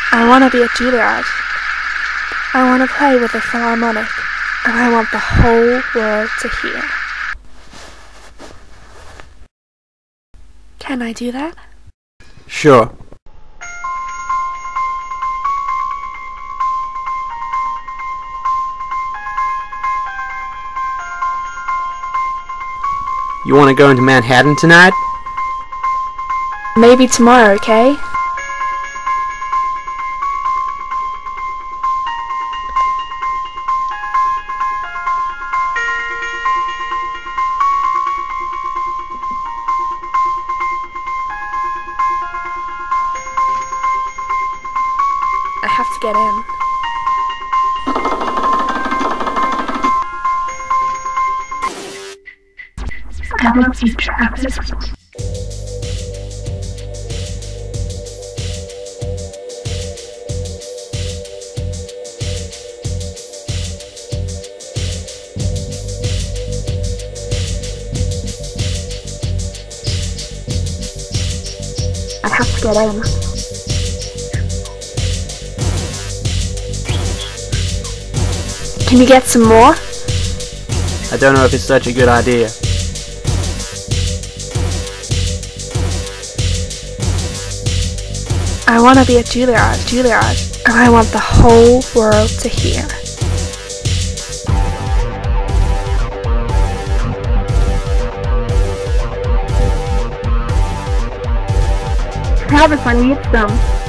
I want to be a Juilliard. I want to play with a philharmonic, and I want the whole world to hear. Can I do that? Sure. You want to go into Manhattan tonight? Maybe tomorrow, okay? I have to get in. I love these tracks. I have to get in. Can you get some more? I don't know if it's such a good idea. I want to be a Juilliard, and I want the whole world to hear. Travis, I need some.